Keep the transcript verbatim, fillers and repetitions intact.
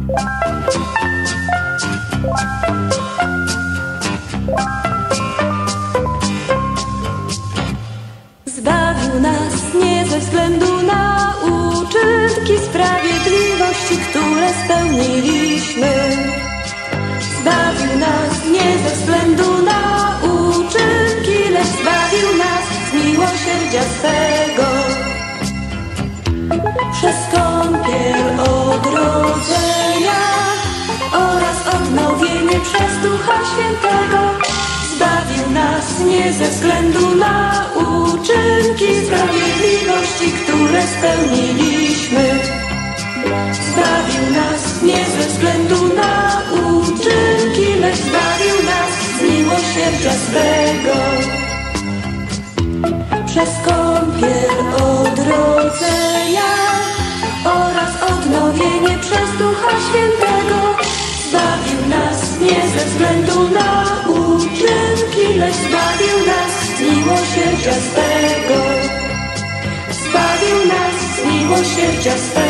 Zbawił nas nie ze względu na uczynki sprawiedliwości, które spełniliśmy. Zbawił nas nie ze względu na uczynki, lecz zbawił nas z miłosierdzia swego. Przez kąpiel odrodzenia oraz odnowienie przez Ducha Świętego zbawił nas nie ze względu na uczynki sprawiedliwości, które spełniliśmy. Zbawił nas nie ze względu na uczynki, lecz zbawił nas z miłosierdzia swego. Przez kąpiel odrodzenia oraz odnowienie przez Ducha Świętego zbawił nas nie ze względu na uczynki, lecz zbawił nas z miłosierdzia swego. Zbawił nas z miłosierdzia swego.